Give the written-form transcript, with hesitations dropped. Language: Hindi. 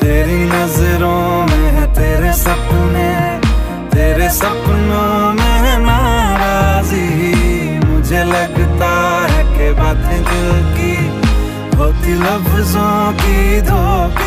तेरी नजरों में है तेरे सपने, तेरे सपनों में है नाराजी। मुझे लगता है कि बातें दिल की होती लफ्जों की धोखे।